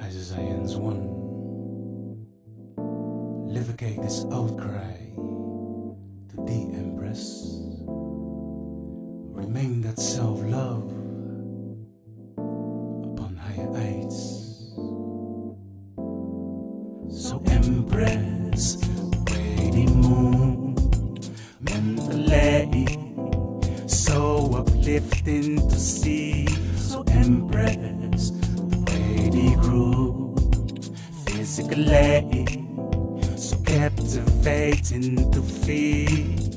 Izes-i AnsOne. Livicate this outcry to the Empress. Remain that self-love upon higher heights. So Empress, way the moon, mentally, so uplifting to see. So Empress, way the groove, physically, so captivating to feel.